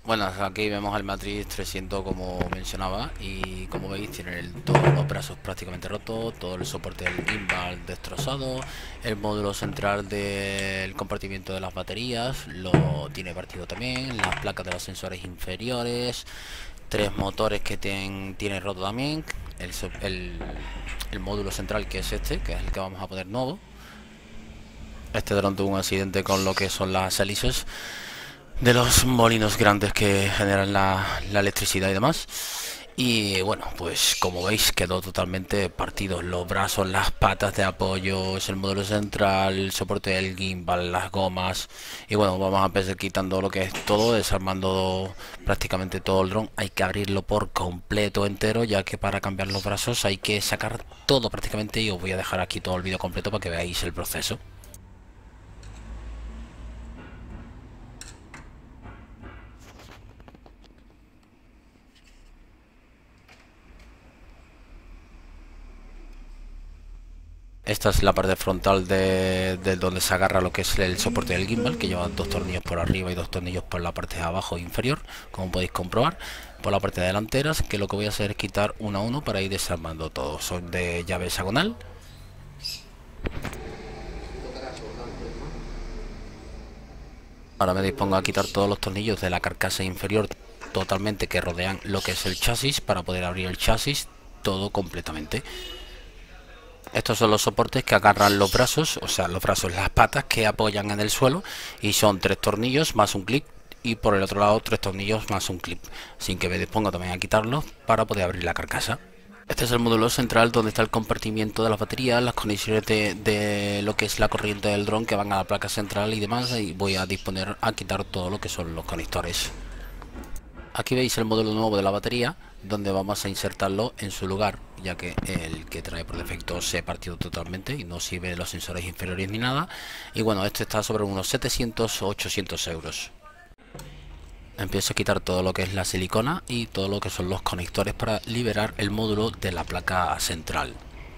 Bueno, aquí vemos al Matrix 300 como mencionaba y como veis tiene todos los brazos prácticamente rotos, todo el soporte del gimbal destrozado, el módulo central del compartimiento de las baterías lo tiene partido también, las placas de los sensores inferiores, tres motores que tiene roto también, el módulo central que es este, que es el que vamos a poner nuevo. Este dron tuvo un accidente con lo que son las hélices de los molinos grandes que generan la electricidad y demás. Y bueno, pues como veis quedó totalmente partido. Los brazos, las patas de apoyo, el módulo central, el soporte del gimbal, las gomas. Y bueno, vamos a empezar quitando lo que es todo, desarmando prácticamente todo el dron. Hay que abrirlo por completo entero, ya que para cambiar los brazos hay que sacar todo prácticamente. Y os voy a dejar aquí todo el vídeo completo para que veáis el proceso. Esta es la parte frontal de donde se agarra lo que es el soporte del gimbal, que lleva dos tornillos por arriba y dos tornillos por la parte de abajo e inferior, como podéis comprobar. Por la parte delantera, que lo que voy a hacer es quitar uno a uno para ir desarmando todo. Son de llave hexagonal. Ahora me dispongo a quitar todos los tornillos de la carcasa inferior totalmente que rodean lo que es el chasis, para poder abrir el chasis todo completamente. Estos son los soportes que agarran los brazos, o sea, los brazos, las patas que apoyan en el suelo, y son tres tornillos más un clip, y por el otro lado tres tornillos más un clip, sin que me disponga también a quitarlos para poder abrir la carcasa. Este es el módulo central donde está el compartimiento de las baterías, las conexiones de lo que es la corriente del dron que van a la placa central y demás, y voy a disponer a quitar todo lo que son los conectores. Aquí veis el módulo nuevo de la batería, donde vamos a insertarlo en su lugar, ya que el que trae por defecto se ha partido totalmente y no sirve los sensores inferiores ni nada. Y bueno, este está sobre unos 700 o 800 euros. Empiezo a quitar todo lo que es la silicona y todo lo que son los conectores para liberar el módulo de la placa central.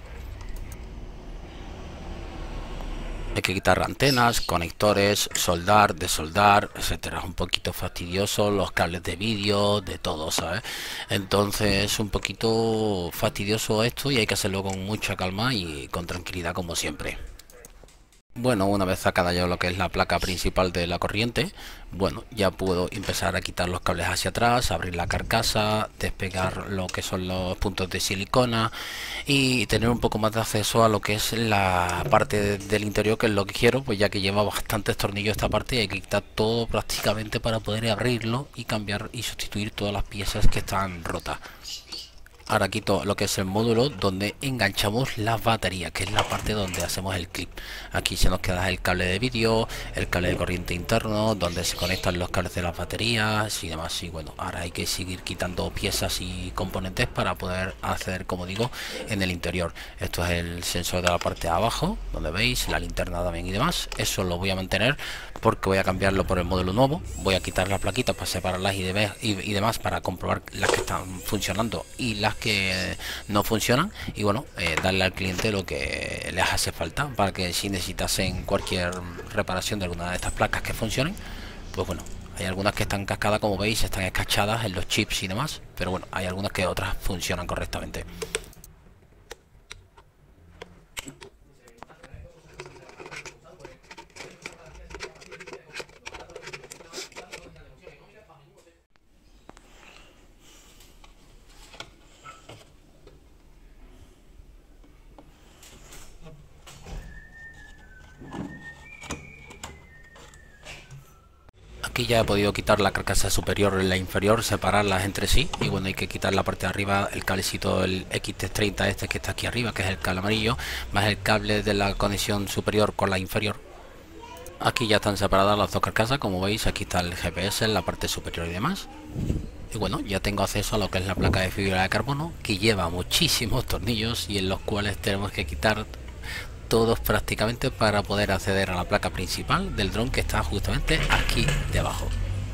Hay que quitar antenas, conectores, soldar, desoldar, etcétera. Es un poquito fastidioso, los cables de vídeo, de todo, ¿sabes? Entonces un poquito fastidioso esto y hay que hacerlo con mucha calma y con tranquilidad como siempre. Bueno, una vez sacada ya lo que es la placa principal de la corriente, bueno, ya puedo empezar a quitar los cables hacia atrás, abrir la carcasa, despegar lo que son los puntos de silicona y tener un poco más de acceso a lo que es la parte del interior, que es lo que quiero, pues ya que lleva bastantes tornillos esta parte y hay que quitar todo prácticamente para poder abrirlo y cambiar y sustituir todas las piezas que están rotas. Ahora quito lo que es el módulo donde enganchamos las baterías, que es la parte donde hacemos el clip. Aquí se nos queda el cable de vídeo, el cable de corriente interno, donde se conectan los cables de las baterías y demás. Y bueno, ahora hay que seguir quitando piezas y componentes para poder hacer, como digo, en el interior. Esto es el sensor de la parte de abajo, donde veis la linterna también y demás. Eso lo voy a mantener porque voy a cambiarlo por el módulo nuevo. Voy a quitar las plaquitas para separarlas y demás, para comprobar las que están funcionando y las que no funcionan, y bueno, darle al cliente lo que les hace falta, para que si necesitasen cualquier reparación de alguna de estas placas que funcionen, pues bueno, hay algunas que están cascadas, como veis, están escachadas en los chips y demás, pero bueno, hay algunas que otras funcionan correctamente. Aquí ya he podido quitar la carcasa superior y la inferior, separarlas entre sí, y bueno, hay que quitar la parte de arriba, el cablecito, el XT30 este que está aquí arriba, que es el cable amarillo, más el cable de la conexión superior con la inferior. Aquí ya están separadas las dos carcasas, como veis. Aquí está el GPS en la parte superior y demás. Y bueno, ya tengo acceso a lo que es la placa de fibra de carbono, que lleva muchísimos tornillos y en los cuales tenemos que quitar todos prácticamente para poder acceder a la placa principal del dron, que está justamente aquí debajo.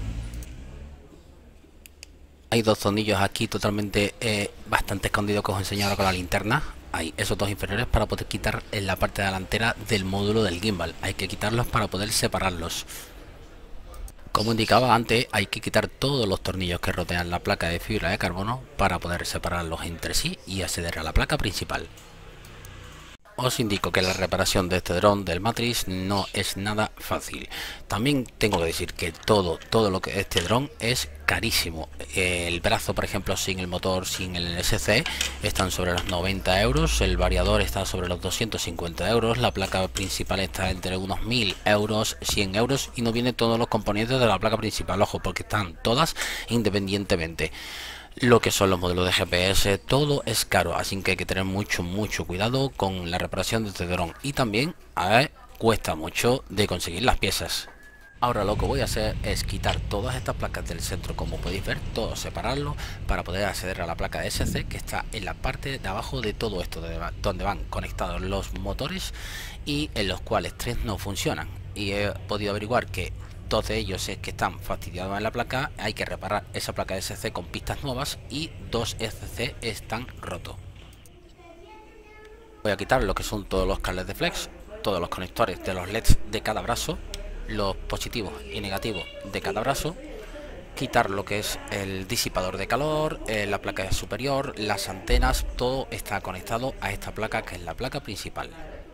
Hay dos tornillos aquí totalmente bastante escondidos, que os enseño ahora con la linterna. Hay esos dos inferiores para poder quitar en la parte delantera del módulo del gimbal. Hay que quitarlos para poder separarlos. Como indicaba antes, hay que quitar todos los tornillos que rodean la placa de fibra de carbono para poder separarlos entre sí y acceder a la placa principal. Os indico que la reparación de este dron del Matrix no es nada fácil. También tengo que decir que todo lo que este dron es carísimo. El brazo, por ejemplo, sin el motor, sin el SC, están sobre los 90 euros. El variador está sobre los 250 euros. La placa principal está entre unos 1000 euros, 100 euros. Y no vienen todos los componentes de la placa principal, ojo, porque están todas independientemente. Lo que son los modelos de GPS, todo es caro, así que hay que tener mucho cuidado con la reparación de este dron. Y también cuesta mucho de conseguir las piezas. Ahora lo que voy a hacer es quitar todas estas placas del centro, como podéis ver, todo separarlo para poder acceder a la placa de SC que está en la parte de abajo de todo esto, donde van conectados los motores y en los cuales 3 no funcionan. Y he podido averiguar que 2 de ellos es que están fastidiados en la placa, hay que reparar esa placa de SC con pistas nuevas y 2 SC están rotos. Voy a quitar lo que son todos los cables de flex, todos los conectores de los LEDs de cada brazo, los positivos y negativos de cada brazo, quitar lo que es el disipador de calor, la placa superior, las antenas, todo está conectado a esta placa que es la placa principal.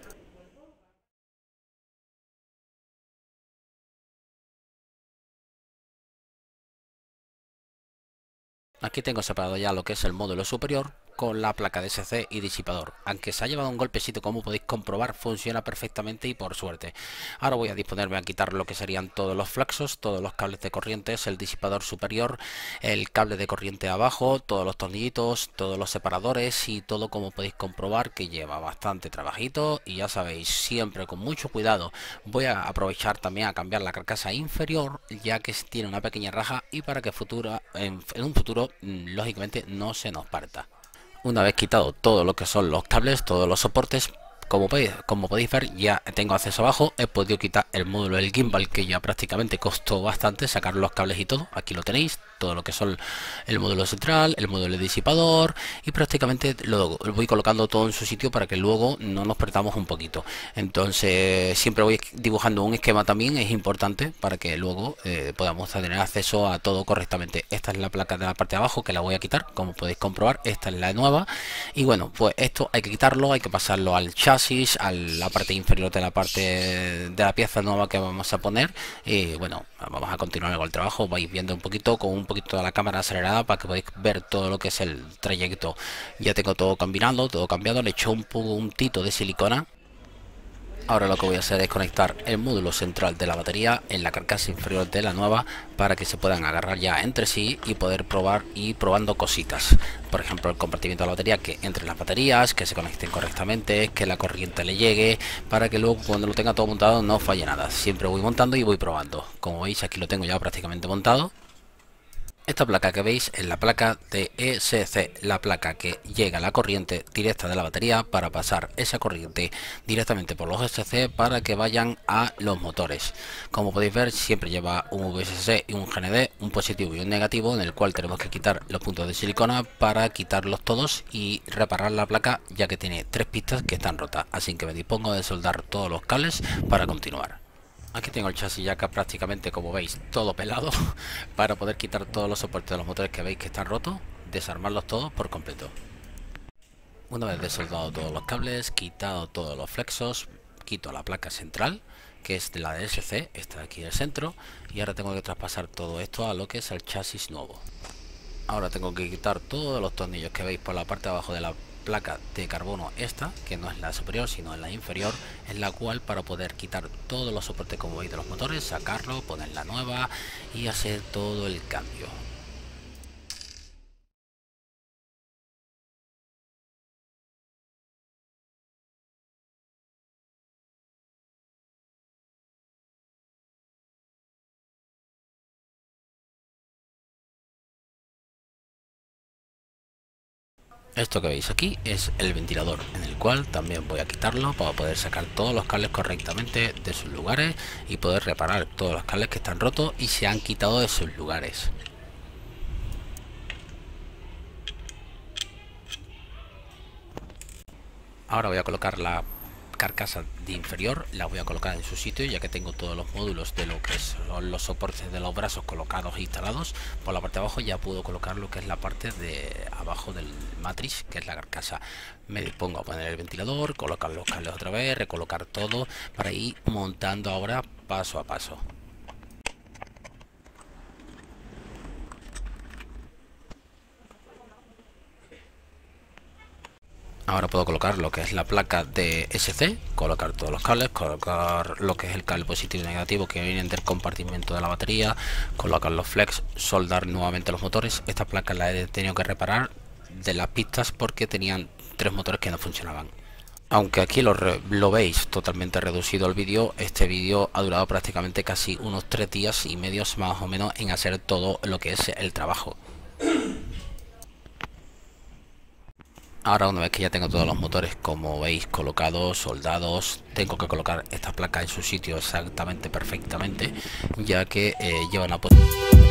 Aquí tengo separado ya lo que es el módulo superior con la placa de SC y disipador. Aunque se ha llevado un golpecito, como podéis comprobar, funciona perfectamente y por suerte. Ahora voy a disponerme a quitar lo que serían todos los flaxos, todos los cables de corrientes, el disipador superior, el cable de corriente abajo, todos los tornillitos, todos los separadores y todo, como podéis comprobar, que lleva bastante trabajito. Y ya sabéis, siempre con mucho cuidado. Voy a aprovechar también a cambiar la carcasa inferior, ya que tiene una pequeña raja, y para que en un futuro lógicamente no se nos parta. Una vez quitado todo lo que son los cables, todos los soportes, como podéis ver, ya tengo acceso abajo. He podido quitar el módulo del gimbal, que ya prácticamente costó bastante sacar los cables y todo. Aquí lo tenéis, todo lo que son el módulo central, el módulo de disipador, y prácticamente lo voy colocando todo en su sitio para que luego no nos perdamos un poquito. Entonces siempre voy dibujando un esquema, también es importante para que luego podamos tener acceso a todo correctamente. Esta es la placa de la parte de abajo, que la voy a quitar, como podéis comprobar. Esta es la nueva, y bueno, pues esto hay que quitarlo, hay que pasarlo al chasis, a la parte inferior de la parte de la pieza nueva que vamos a poner. Y bueno, vamos a continuar con el trabajo. Vais viendo un poquito con un poquito de la cámara acelerada para que podáis ver todo lo que es el trayecto. Ya tengo todo combinado, todo cambiado. Le he hecho un puntito de silicona. Ahora lo que voy a hacer es conectar el módulo central de la batería en la carcasa inferior de la nueva, para que se puedan agarrar ya entre sí y poder probar y probando cositas. Por ejemplo, el compartimiento de la batería, que entre las baterías, que se conecten correctamente, que la corriente le llegue, para que luego cuando lo tenga todo montado no falle nada. Siempre voy montando y voy probando. Como veis, aquí lo tengo ya prácticamente montado. Esta placa que veis es la placa de ESC, la placa que llega a la corriente directa de la batería para pasar esa corriente directamente por los ESC para que vayan a los motores. Como podéis ver, siempre lleva un VSC y un GND, un positivo y un negativo, en el cual tenemos que quitar los puntos de silicona para quitarlos todos y reparar la placa, ya que tiene 3 pistas que están rotas. Así que me dispongo de soldar todos los cables para continuar. Aquí tengo el chasis ya prácticamente, como veis, todo pelado para poder quitar todos los soportes de los motores que veis que están rotos, desarmarlos todos por completo. Una vez desoldado todos los cables, quitado todos los flexos, quito la placa central, que es de la DSC, está aquí en el centro, y ahora tengo que traspasar todo esto a lo que es el chasis nuevo. Ahora tengo que quitar todos los tornillos que veis por la parte de abajo de la placa de carbono, esta que no es la superior sino es la inferior, en la cual, para poder quitar todos los soportes, como veis, de los motores, sacarlo, poner la nueva y hacer todo el cambio. Esto que veis aquí es el ventilador, en el cual también voy a quitarlo para poder sacar todos los cables correctamente de sus lugares y poder reparar todos los cables que están rotos y se han quitado de sus lugares. Ahora voy a colocar la carcasa de inferior la voy a colocar en su sitio, ya que tengo todos los módulos de lo que son los soportes de los brazos colocados e instalados. Por la parte de abajo ya puedo colocar lo que es la parte de abajo del matriz, que es la carcasa. Me dispongo a poner el ventilador, colocar los cables otra vez, recolocar todo para ir montando ahora paso a paso. Ahora puedo colocar lo que es la placa de SC, colocar todos los cables, colocar lo que es el cable positivo y negativo que vienen del compartimento de la batería, colocar los flex, soldar nuevamente los motores. Esta placa la he tenido que reparar de las pistas porque tenían 3 motores que no funcionaban. Aunque aquí lo veis totalmente reducido el vídeo, este vídeo ha durado prácticamente casi unos 3 días y medios más o menos en hacer todo lo que es el trabajo. Ahora, una vez que ya tengo todos los motores, como veis, colocados, soldados, tengo que colocar esta placa en su sitio exactamente, perfectamente, ya que lleva una posición.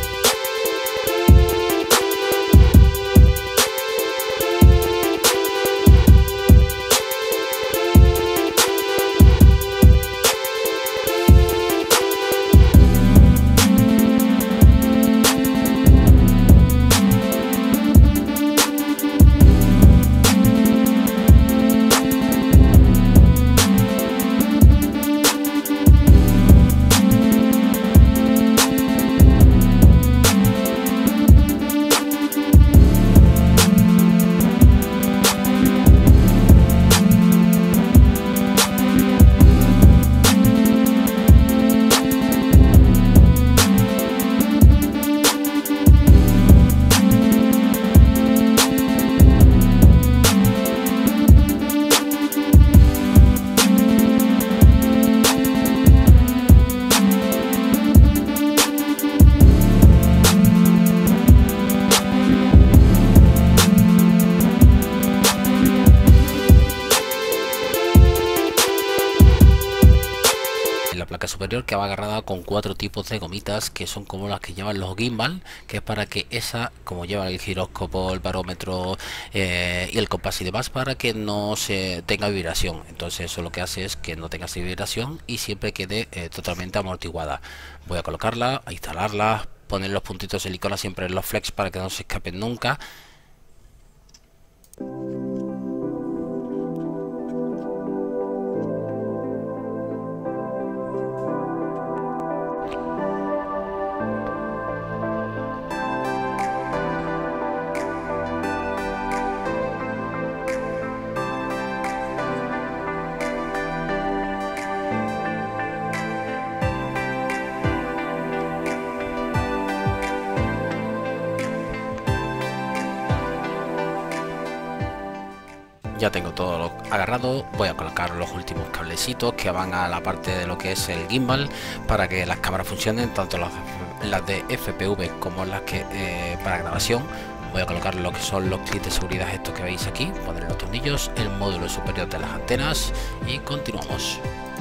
La placa superior, que va agarrada con 4 tipos de gomitas que son como las que llevan los gimbal, que es para que esa, como lleva el giróscopo, el barómetro y el compás y demás, para que no se tenga vibración. Entonces eso lo que hace es que no tenga vibración y siempre quede totalmente amortiguada. Voy a colocarla, a instalarla, poner los puntitos de silicona siempre en los flex para que no se escapen nunca. Ya tengo todo agarrado, voy a colocar los últimos cablecitos que van a la parte de lo que es el gimbal para que las cámaras funcionen, tanto las de FPV como las que para grabación. Voy a colocar lo que son los clips de seguridad estos que veis aquí, poner los tornillos, el módulo superior de las antenas y continuamos.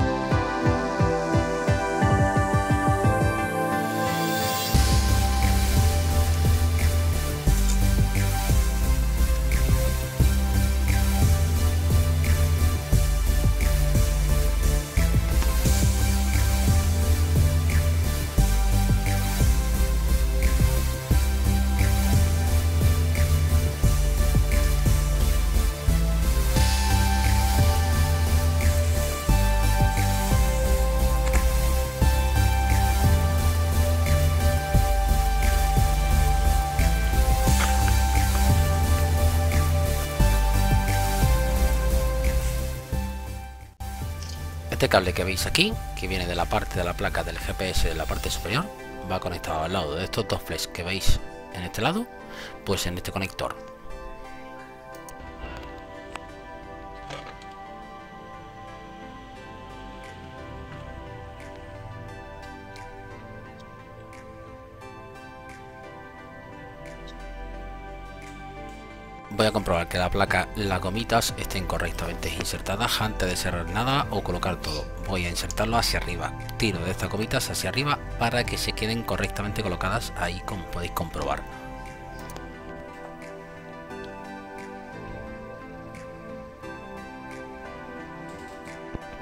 Este cable que veis aquí, que viene de la parte de la placa del GPS de la parte superior, va conectado al lado de estos dos flex que veis en este lado, pues en este conector. Voy a comprobar que la placa, las gomitas estén correctamente insertadas antes de cerrar nada o colocar todo. Voy a insertarlo hacia arriba, tiro de estas gomitas hacia arriba para que se queden correctamente colocadas ahí, como podéis comprobar.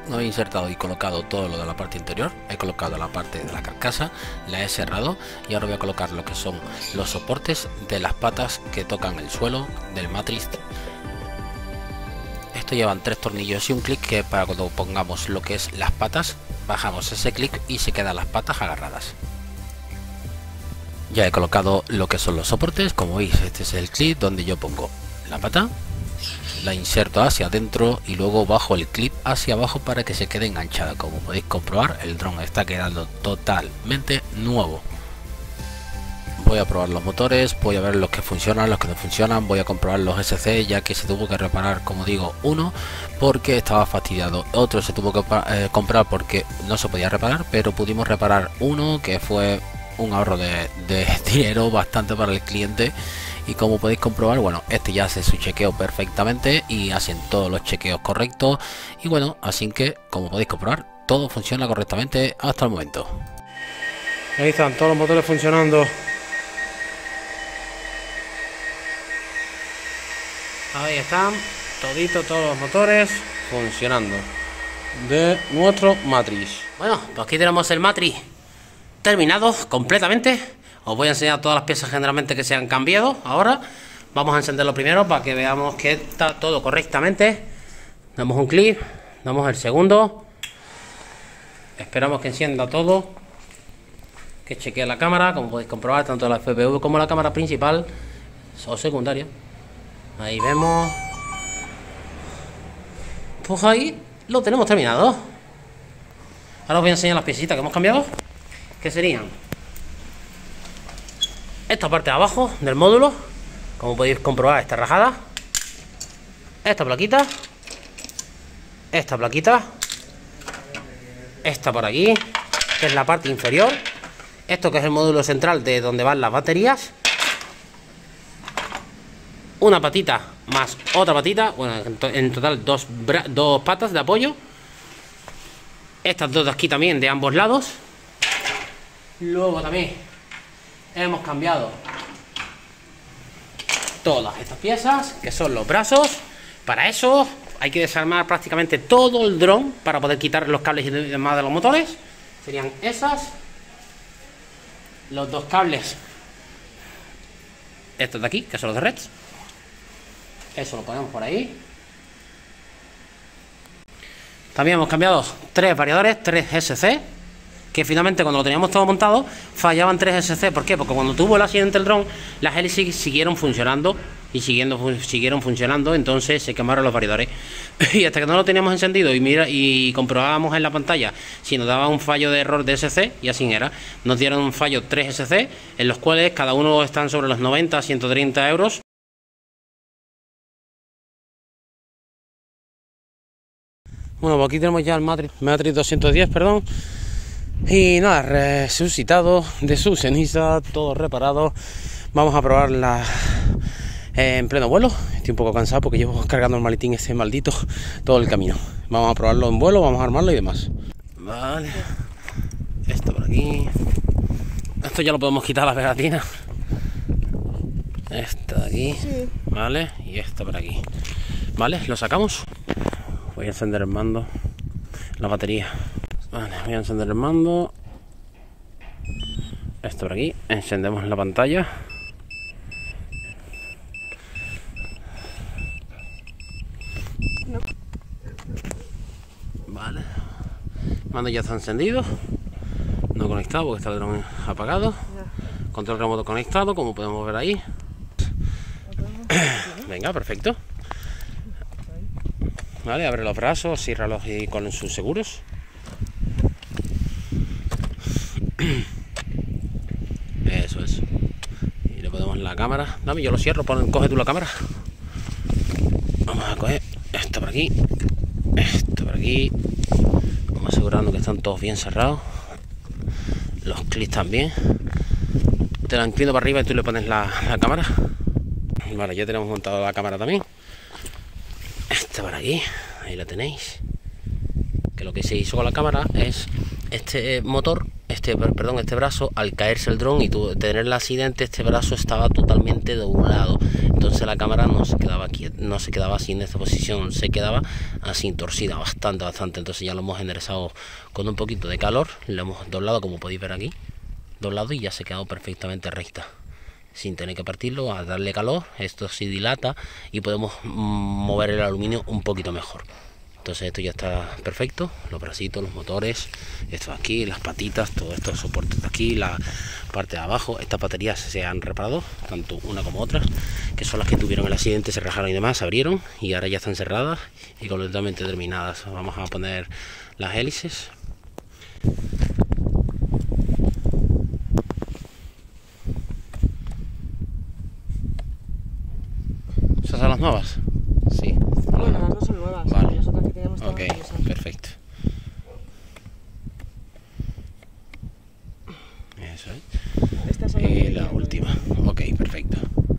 he insertado y colocado todo lo de la parte interior, he colocado la parte de la carcasa, la he cerrado y ahora voy a colocar lo que son los soportes de las patas que tocan el suelo del Matrix. Esto llevan 3 tornillos y un clic, que para cuando pongamos lo que es las patas, bajamos ese clic y se quedan las patas agarradas. Ya he colocado lo que son los soportes, como veis este es el clip donde yo pongo la pata, la inserto hacia adentro y luego bajo el clip hacia abajo para que se quede enganchada. Como podéis comprobar, el dron está quedando totalmente nuevo. Voy a probar los motores, voy a ver los que funcionan, los que no funcionan, voy a comprobar los SC, ya que se tuvo que reparar, como digo, uno porque estaba fastidiado, otro se tuvo que comprar porque no se podía reparar, pero pudimos reparar uno, que fue un ahorro de dinero bastante para el cliente. Y como podéis comprobar, bueno, este ya hace su chequeo perfectamente y hacen todos los chequeos correctos. Y bueno, así que como podéis comprobar, todo funciona correctamente hasta el momento. Ahí están todos los motores funcionando. Ahí están todos los motores funcionando de nuestro Matrix. Bueno, pues aquí tenemos el Matrix terminado completamente. Os voy a enseñar todas las piezas generalmente que se han cambiado. Ahora vamos a encenderlo primero para que veamos que está todo correctamente. Damos un clic, damos el segundo, esperamos que encienda todo, que chequee la cámara. Como podéis comprobar, tanto la FPV como la cámara principal o secundaria. Ahí vemos. Pues ahí lo tenemos terminado. Ahora os voy a enseñar las piecitas que hemos cambiado, que serían esta parte de abajo del módulo. Como podéis comprobar, está rajada. Esta plaquita, esta por aquí, que es la parte inferior. Esto que es el módulo central de donde van las baterías. Una patita más otra patita, bueno, en total dos patas de apoyo. Estas dos de aquí también de ambos lados. Luego también hemos cambiado todas estas piezas, que son los brazos. Para eso hay que desarmar prácticamente todo el dron para poder quitar los cables y demás de los motores. Serían esas, los dos cables, estos de aquí, que son los de Reds. Eso lo ponemos por ahí. También hemos cambiado 3 variadores, 3 SC, que finalmente cuando lo teníamos todo montado fallaban 3 SC. ¿Por qué? Porque cuando tuvo el accidente el dron, las hélices siguieron funcionando y siguieron funcionando, entonces se quemaron los variadores. Y hasta que no lo teníamos encendido y comprobábamos en la pantalla si nos daba un fallo de error de SC, y así era. Nos dieron un fallo 3 SC, en los cuales cada uno están sobre los 90 a 130 euros. Bueno, pues aquí tenemos ya el Matrix 210, perdón. Y nada, resucitado de su ceniza, todo reparado. Vamos a probarla en pleno vuelo. Estoy un poco cansado porque llevo cargando el maletín ese maldito todo el camino. Vamos a probarlo en vuelo, vamos a armarlo y demás. Vale. Esto por aquí. Esto ya lo podemos quitar la pegatina. Esto de aquí. Sí. Vale. Y esto por aquí. Vale, lo sacamos. Voy a encender el mando, la batería. Vale, voy a encender el mando. Esto por aquí. Encendemos la pantalla. No. Vale. El mando ya está encendido. No conectado porque está el dron apagado. Control remoto conectado, como podemos ver ahí. Venga, perfecto. Vale, abre los brazos, ciérralos y con sus seguros. Eso es. Y le ponemos la cámara. Dame, yo lo cierro, coge tú la cámara. Vamos a coger esto por aquí, esto por aquí. Vamos asegurando que están todos bien cerrados. Los clics también. Te la inclino para arriba y tú le pones la cámara. Vale, ya tenemos montado la cámara también. Esta por aquí, ahí la tenéis. Que lo que se hizo con la cámara es este motor, este brazo, al caerse el dron y tener el accidente, este brazo estaba totalmente doblado. entonces la cámara no se quedaba aquí, no se quedaba así en esta posición, se quedaba así torcida bastante. Entonces ya lo hemos enderezado con un poquito de calor, lo hemos doblado, como podéis ver aquí, doblado, y ya se ha quedado perfectamente recta sin tener que partirlo. A darle calor, esto se dilata y podemos mover el aluminio un poquito mejor. Entonces esto ya está perfecto, los bracitos, los motores, esto de aquí, las patitas, todos estos soportes de aquí, la parte de abajo. Estas baterías se han reparado, tanto una como otras, que son las que tuvieron el accidente, se rajaron y demás, se abrieron y ahora ya están cerradas y completamente terminadas. Vamos a poner las hélices. ¿Esas son las nuevas? Sí. Bueno, las dos son nuevas. Vale. Las otras que teníamos Ok, perfecto. Eso es. Estas son Y la última. Ok, perfecto.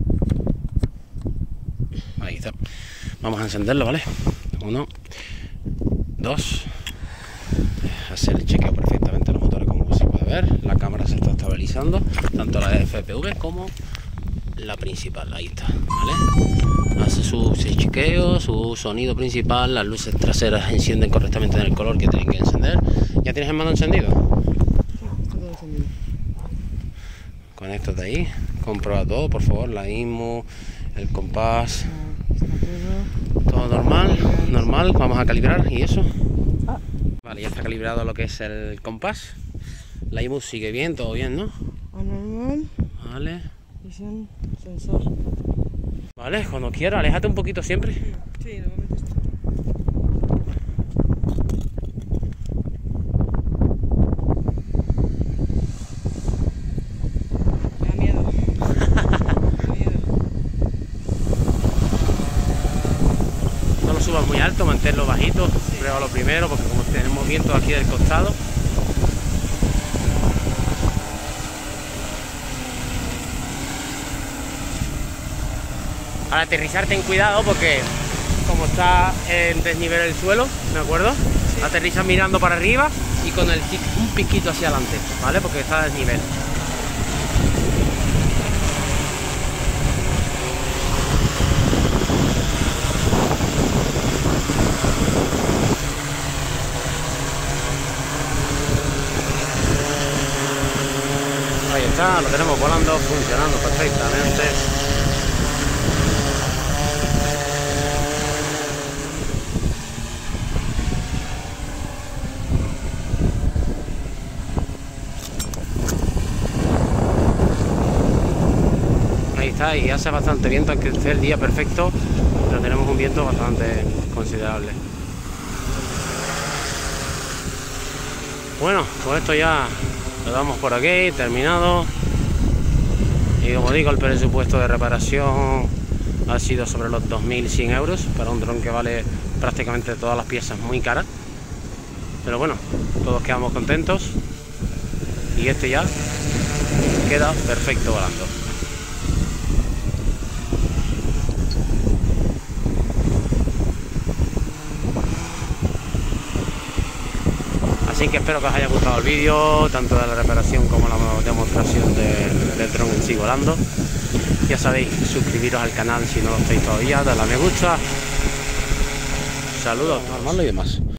Ahí está. Vamos a encenderlo, ¿vale? 1, 2. Hacer el chequeo perfectamente los motores, como se puede ver. La cámara se está estabilizando, tanto la de FPV como la principal. Ahí está, ¿vale? Hace su chequeo, su sonido principal. Las luces traseras encienden correctamente en el color que tienen que encender. ¿Ya tienes el mando encendido? Sí, está todo encendido. Conéctate ahí, comprueba todo, por favor, la IMU, el compás, Está todo. todo normal. Vamos a calibrar y eso. Ah. Vale, ya está calibrado lo que es el compás. La IMU sigue bien, todo bien, ¿no? Anormal. Vale. Visión, sensor. Vale, cuando quiera, aléjate un poquito siempre. Sí, normalmente está. Me da miedo. Me da miedo. No lo subas muy alto, manténlo bajito. Pruébalo primero, porque como tenemos viento aquí del costado. Al aterrizar ten cuidado porque como está en desnivel el suelo, ¿de acuerdo? Sí. Aterriza mirando para arriba y con un piquito hacia adelante, ¿vale? Porque está a desnivel. Ahí está, lo tenemos volando, funcionando perfectamente. Y hace bastante viento, aunque esté el día perfecto, pero tenemos un viento bastante considerable. Bueno, con esto ya lo damos por aquí, terminado. Y como digo, el presupuesto de reparación ha sido sobre los 2.100 euros para un dron que vale prácticamente todas las piezas muy caras. Pero bueno, todos quedamos contentos y este ya queda perfecto volando. Así que espero que os haya gustado el vídeo, tanto de la reparación como la demostración del dron en sí volando. Ya sabéis, suscribiros al canal si no lo estáis todavía, darle a me gusta. Saludos. Normal y demás.